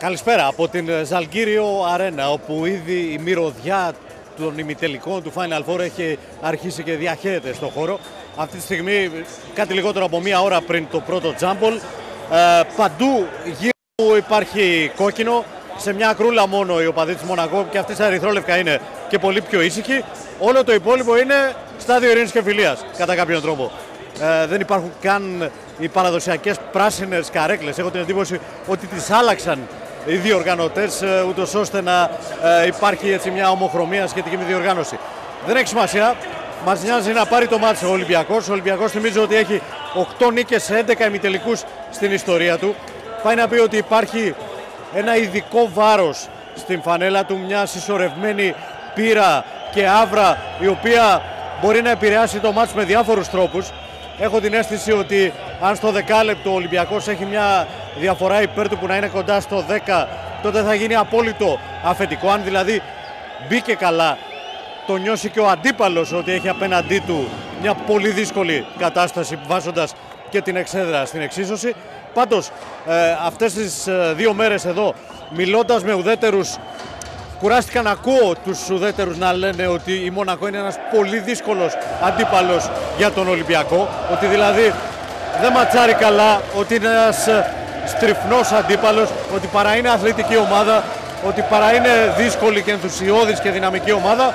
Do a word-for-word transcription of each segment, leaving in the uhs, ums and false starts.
Καλησπέρα από την Ζαλγκύριο Αρένα, όπου ήδη η μυρωδιά των ημιτελικών του Final Four έχει αρχίσει και διαχέεται στον χώρο. Αυτή τη στιγμή, κάτι λιγότερο από μία ώρα πριν το πρώτο τζάμπολ, ε, παντού γύρω υπάρχει κόκκινο. Σε μια ακρούλα μόνο οι οπαδοί της Μονακό, και αυτή στα ερυθρόλευκα είναι και πολύ πιο ήσυχοι. Όλο το υπόλοιπο είναι στάδιο ειρήνης και φιλίας, κατά κάποιον τρόπο. Ε, δεν υπάρχουν καν οι παραδοσιακές πράσινες καρέκλες. Έχω την εντύπωση ότι τις άλλαξαν οι διοργανωτές, ούτως ώστε να ε, υπάρχει έτσι μια ομοχρωμία σχετική με τη διοργάνωση. Δεν έχει σημασία. Μας νοιάζει να πάρει το μάτς ο Ολυμπιακός. Ο Ολυμπιακός θυμίζω ότι έχει οκτώ νίκες σε έντεκα ημιτελικούς στην ιστορία του. Πάει να πει ότι υπάρχει ένα ειδικό βάρος στην φανέλα του, μια συσσωρευμένη πείρα και άβρα, η οποία μπορεί να επηρεάσει το μάτς με διάφορους τρόπους. Έχω την αίσθηση ότι αν στο δεκάλεπτο ο Ολυμπιακός έχει μια διαφορά υπέρ του που να είναι κοντά στο δέκα, τότε θα γίνει απόλυτο αφεντικό. Αν δηλαδή μπήκε καλά, το νιώσει και ο αντίπαλος ότι έχει απέναντί του μια πολύ δύσκολη κατάσταση, βάζοντας και την εξέδρα στην εξίσωση. Πάντως, ε, αυτές τις ε, δύο μέρες εδώ, μιλώντας με ουδέτερους, κουράστηκα να ακούω τους ουδέτερους να λένε ότι η Μονακό είναι ένας πολύ δύσκολος αντίπαλος για τον Ολυμπιακό. Ότι δηλαδή δεν ματσάρει καλά, ότι είναι ένας στριφνός αντίπαλος, ότι παρά είναι αθλητική ομάδα, ότι παρά είναι δύσκολη και ενθουσιώδης και δυναμική ομάδα.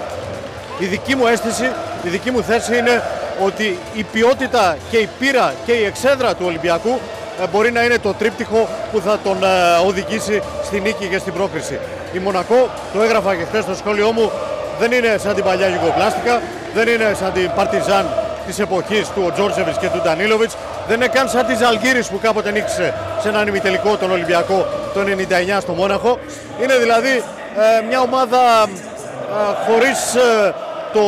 Η δική μου αίσθηση, η δική μου θέση είναι ότι η ποιότητα και η πείρα και η εξέδρα του Ολυμπιακού μπορεί να είναι το τρίπτυχο που θα τον οδηγήσει στη νίκη και στην πρόκριση. Η Μονακό, το έγραφα και χθες στο σχόλιο μου, δεν είναι σαν την παλιά Γιουγκοσλάβια, δεν είναι σαν την Παρτιζάν της εποχής του Τζόρτζεβιτς και του Ντανίλοβιτς, δεν είναι καν σαν τη Ζαλγκύρης που κάποτε νίκησε σε έναν ημιτελικό τον Ολυμπιακό το ενενήντα εννιά στο Μόναχο. Είναι δηλαδή ε, μια ομάδα ε, χωρίς ε, το...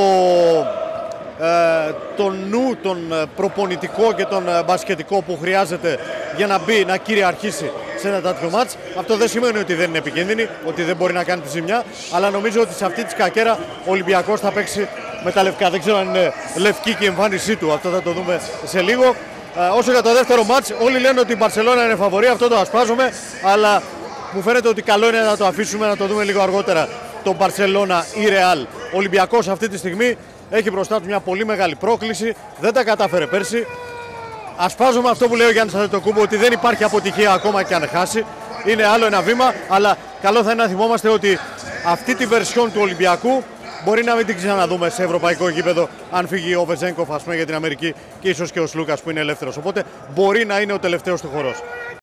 τον νου, τον προπονητικό και τον μπασκετικό που χρειάζεται για να μπει, να κυριαρχήσει σε ένα τέτοιο μάτς. Αυτό δεν σημαίνει ότι δεν είναι επικίνδυνη, ότι δεν μπορεί να κάνει τη ζημιά, αλλά νομίζω ότι σε αυτή τη σκακέρα ο Ολυμπιακός θα παίξει με τα λευκά. Δεν ξέρω αν είναι λευκή και η εμφάνισή του, αυτό θα το δούμε σε λίγο. Όσο για το δεύτερο μάτς, όλοι λένε ότι η Μπαρσελόνα είναι φαβορή, αυτό το ασπάζομαι, αλλά μου φαίνεται ότι καλό είναι να το αφήσουμε, να το δούμε λίγο αργότερα, το Μπαρσελόνα ή Ρεάλ. Ο Ολυμπιακός αυτή τη στιγμή έχει μπροστά του μια πολύ μεγάλη πρόκληση, δεν τα κατάφερε πέρσι. Ασπάζομαι αυτό που λέει ο Γιάννης Αντετοκούμπο, ότι δεν υπάρχει αποτυχία ακόμα και αν χάσει. Είναι άλλο ένα βήμα, αλλά καλό θα είναι να θυμόμαστε ότι αυτή τη βερσιόν του Ολυμπιακού μπορεί να μην την ξαναδούμε σε ευρωπαϊκό γήπεδο, αν φύγει ο Βεζένκοφ, ας πούμε, για την Αμερική, και ίσως και ο Σλούκας που είναι ελεύθερος. Οπότε μπορεί να είναι ο τελευταίος του χορός.